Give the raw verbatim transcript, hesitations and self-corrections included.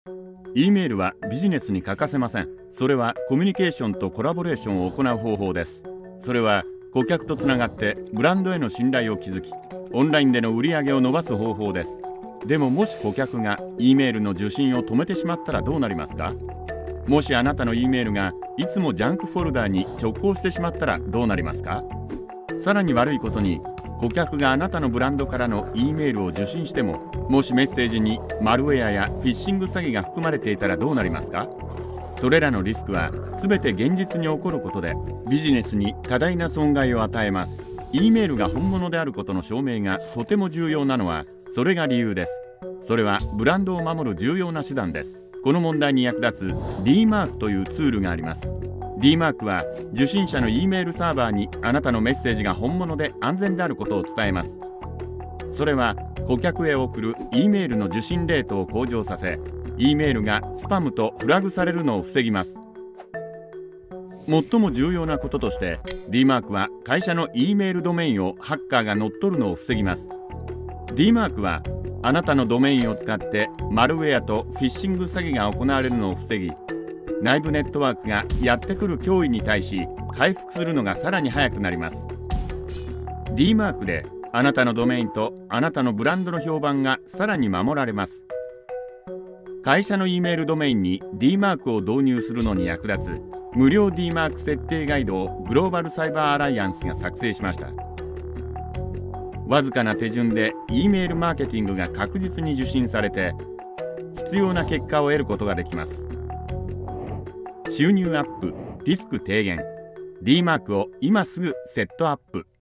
E メールはビジネスに欠かせません。それはコミュニケーションとコラボレーションを行う方法です。それは顧客とつながってブランドへの信頼を築き、オンラインでの売り上げを伸ばす方法です。でももし顧客が E メールの受信を止めてしまったらどうなりますか？もしあなたの E メールがいつもジャンクフォルダーに直行してしまったらどうなりますか？さらに悪いことに、顧客があなたのブランドからの E メールを受信しても、もしメッセージにマルウェアやフィッシング詐欺が含まれていたらどうなりますか？それらのリスクは全て現実に起こることで、ビジネスに多大な損害を与えます。 E メールが本物であることの証明がとても重要なのはそれが理由です。それはブランドを守る重要な手段です。この問題に役立つ D マークというツールがあります。 D マークは受信者の E メールサーバーにあなたのメッセージが本物で安全であることを伝えます。それは顧客へ送る E メールの受信レートを向上させ、 E メールがスパムとフラグされるのを防ぎます。最も重要なこととして D マークは会社の E メールドメインをハッカーが乗っ取るのを防ぎます。 D マークはあなたのドメインを使ってマルウェアとフィッシング詐欺が行われるのを防ぎ、内部ネットワークがやってくる脅威に対し回復するのがさらに早くなります。 D マークであなたのドメインとあなたのブランドの評判がさらに守られます。会社の E メールドメインに D マークを導入するのに役立つ無料 D マーク設定ガイドをグローバルサイバーアライアンスが作成しました。わずかな手順で E メールマーケティングが確実に受信されて、必要な結果を得ることができます。収入アップ、リスク低減、 D マークを今すぐセットアップ。